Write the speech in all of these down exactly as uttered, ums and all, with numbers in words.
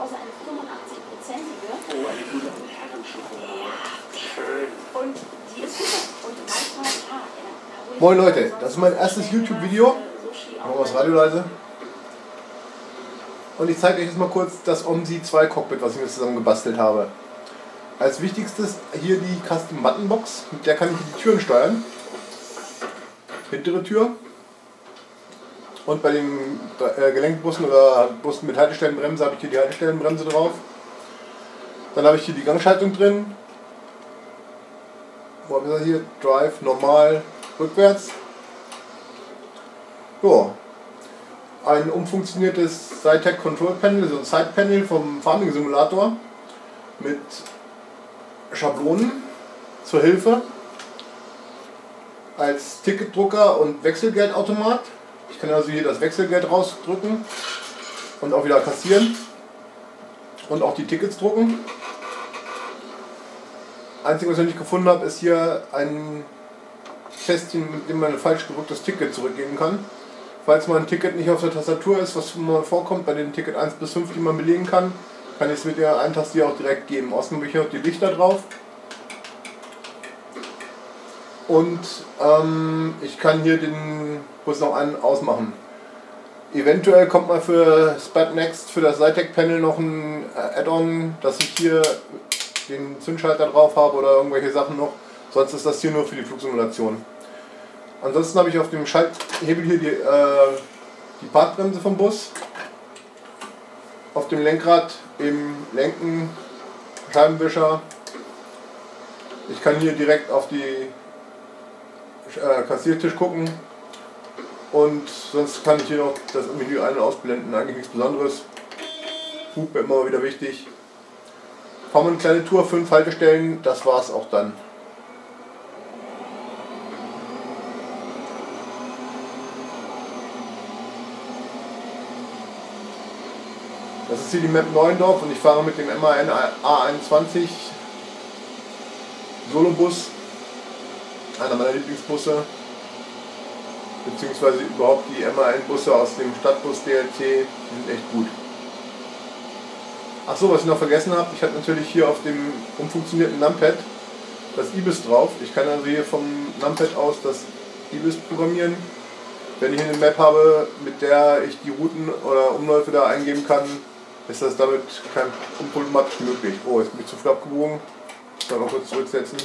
Hause eine fünfundachtzig-prozentige. Oh, eine gute Herrenschokolade. Ja, schön. Und die ist super. Und manchmal, ah, ja. Moin Leute, das ist mein erstes YouTube-Video. Machen wir das Radio leise. Und ich zeige euch jetzt mal kurz das OMSI zwei Cockpit, was ich mir zusammen gebastelt habe. Als wichtigstes hier die Custom Button Box, mit der kann ich die Türen steuern. Hintere Tür. Und bei den äh, Gelenkbussen oder Bussen mit Haltestellenbremse habe ich hier die Haltestellenbremse drauf. Dann habe ich hier die Gangschaltung drin. Wo habe ich das hier? Drive, normal, rückwärts. Ja. Ein umfunktioniertes Zytec Control Panel, so ein Side Panel vom Farming Simulator mit Schablonen zur Hilfe. Als Ticketdrucker und Wechselgeldautomat. Ich kann also hier das Wechselgeld rausdrücken und auch wieder kassieren und auch die Tickets drucken. Einzige, was ich nicht gefunden habe, ist hier ein Kästchen, mit dem man ein falsch gedrucktes Ticket zurückgeben kann. Falls mal ein Ticket nicht auf der Tastatur ist, was mal vorkommt bei den Ticket eins bis fünf, die man belegen kann, kann ich es mit der einen Taste hier auch direkt geben. Außerdem habe ich hier noch die Lichter drauf. Und ähm, ich kann hier den Bus noch einen ausmachen. Eventuell kommt mal für Spatnext, für das Zytec Panel noch ein Add-on, dass ich hier den Zündschalter drauf habe oder irgendwelche Sachen noch. Sonst ist das hier nur für die Flugsimulation. Ansonsten habe ich auf dem Schalthebel hier die, äh, die Parkbremse vom Bus. Auf dem Lenkrad im Lenken, Scheibenwischer. Ich kann hier direkt auf die äh, Kassiertisch gucken. Und sonst kann ich hier noch das Menü ein- und ausblenden. Eigentlich nichts Besonderes. Hupe immer wieder wichtig. Fahren wir eine kleine Tour, fünf Haltestellen, das war's auch dann. Das ist hier die Map Neuendorf und ich fahre mit dem M A N A einundzwanzig Solobus, einer meiner Lieblingsbusse, beziehungsweise überhaupt die M A N-Busse aus dem Stadtbus D L T, die sind echt gut. Achso, was ich noch vergessen habe, ich habe natürlich hier auf dem umfunktionierten Numpad das I B I S drauf. Ich kann also hier vom Numpad aus das I B I S programmieren. Wenn ich eine Map habe, mit der ich die Routen oder Umläufe da eingeben kann, ist das damit kein unproblematisch möglich. Oh, jetzt bin ich zu früh abgebogen. Ich kann mal kurz zurücksetzen.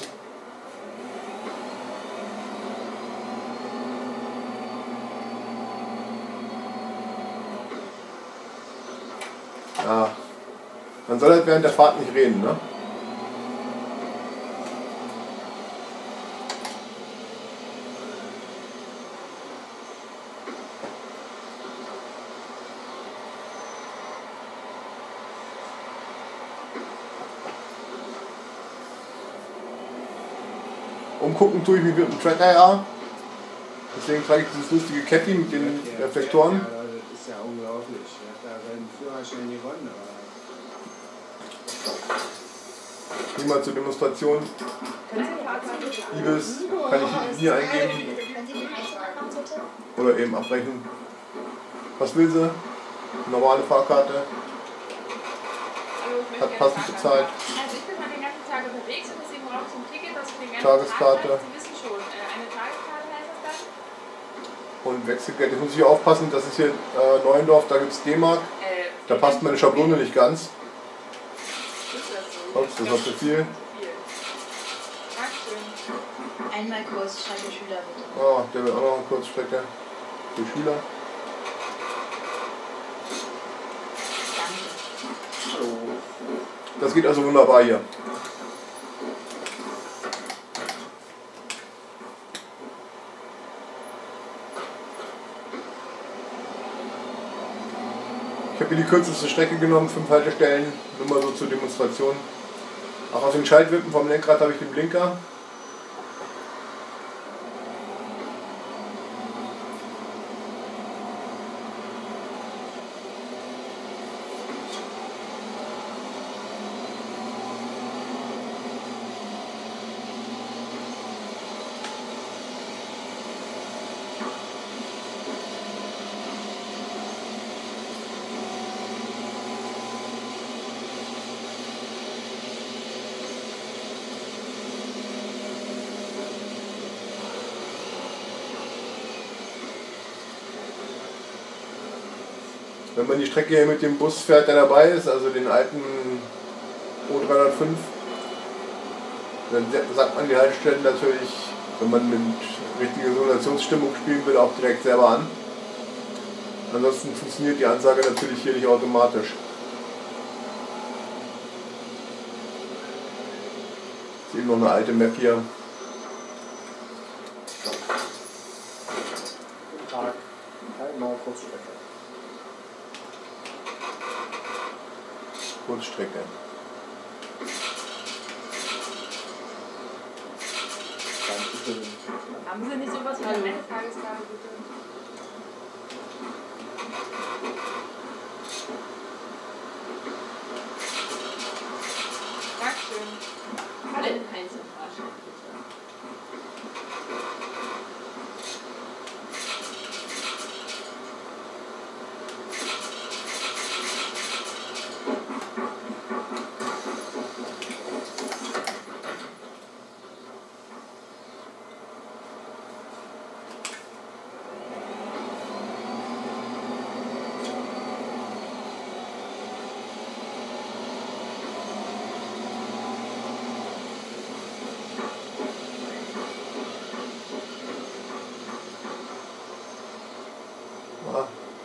Ja. Man soll halt während der Fahrt nicht reden, ne? Umgucken tue ich mich mit dem Tracker ja. Deswegen trage ich dieses lustige Cappy mit den Reflektoren. Ja, das ist ja unglaublich. Ich habe da seinen Führerschein gewonnen. Hier mal zur Demonstration. I B I S kann ich hier eingeben. Oder eben abbrechen. Was will sie? Normale Fahrkarte. Hat passend bezahlt. Also ich bin mal den ganzen Tag unterwegs und deswegen brauche ich ein Ticket, das ich den ganzen Tageskarte. Tag, Sie wissen schon, eine Tageskarte heißt das dann? Und Wechselgeld. Jetzt muss ich aufpassen, das ist hier äh, Neuendorf, da gibt es D-Mark. Äh, Da passt meine Schablone nicht ganz. ist das so? Ups, das war zu viel. Dankeschön. Einmal Kursstrecke Schüler bitte. Oh, der will auch noch eine Kurzstrecke für Schüler. Danke. Das geht also wunderbar hier. Ich habe hier die kürzeste Strecke genommen, fünf Haltestellen, nur mal so zur Demonstration. Auch auf den Schaltwippen vom Lenkrad habe ich den Blinker. Wenn man die Strecke hier mit dem Bus fährt, der dabei ist, also den alten O dreihundertfünf, dann sagt man die Haltestellen natürlich, wenn man mit richtiger Simulationsstimmung spielen will, auch direkt selber an. Ansonsten funktioniert die Ansage natürlich hier nicht automatisch. Ist eben noch eine alte Map hier. Guten Tag. Einmal Kurzstrecke. Kurzstrecke. Dankeschön. Haben Sie nicht sowas wie eine Tageskarte, bitte? Dankeschön. Einen Einzelfahrschein, bitte. Ja.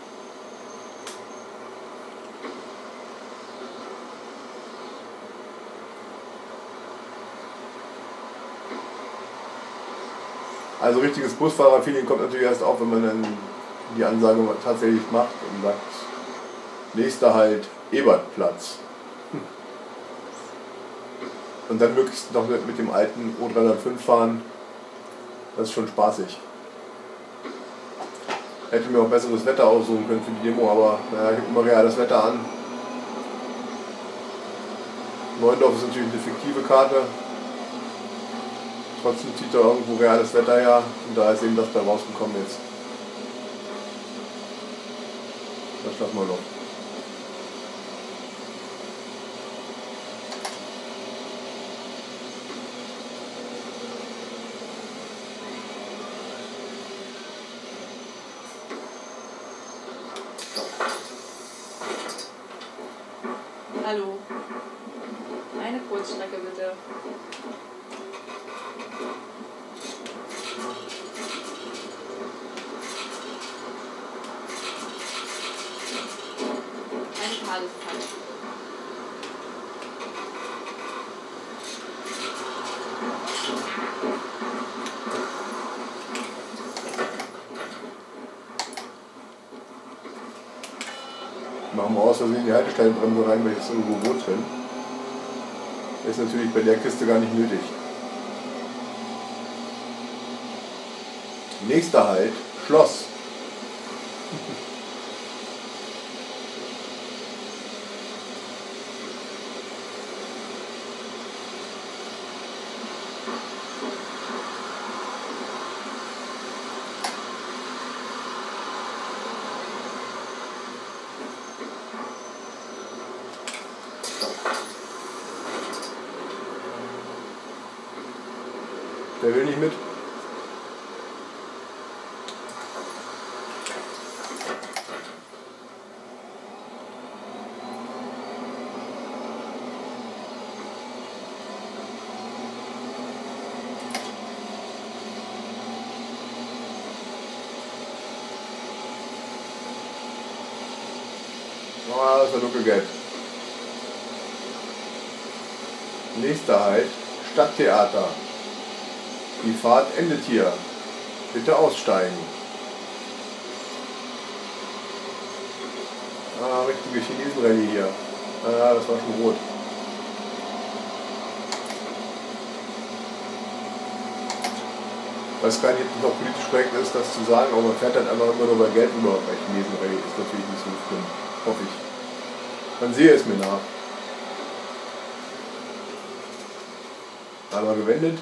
Also richtiges Busfahrerfeeling kommt natürlich erst auf, wenn man dann die Ansage tatsächlich macht und sagt, nächster Halt Ebertplatz. Und dann möglichst noch mit, mit dem alten O dreihundertfünf fahren, das ist schon spaßig. Hätte mir auch besseres Wetter aussuchen können für die Demo, aber naja, ich habe immer reales Wetter an. Neuendorf ist natürlich eine fiktive Karte. Trotzdem zieht da irgendwo reales Wetter her und da ist eben das bei rausgekommen jetzt. Das lassen wir noch. Hallo. Eine Kurzstrecke, bitte. Eine Tageskarte. Machen wir aus Versehen die Haltestellenbremse rein, weil ich jetzt irgendwo rot bin. Ist natürlich bei der Kiste gar nicht nötig. Nächster Halt, Schloss. Wer will nicht mit? Ah, das ist ja dunkelgelb. Nächster Halt, Stadttheater. Die Fahrt endet hier. Bitte aussteigen. Ah, richtige Chinesen-Rallye hier. Ah, das war schon rot. Ich weiß gar nicht, ob das noch politisch korrekt ist, das zu sagen, aber man fährt halt einfach immer nur bei Geld über bei Chinesen-Rallye. Ist natürlich nicht so schlimm. Hoffe ich. Man sehe es mir nach. Einmal gewendet.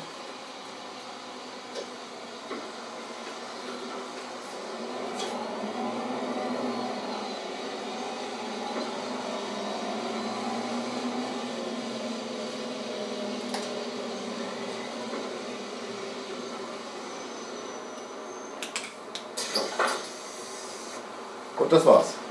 Und das war's.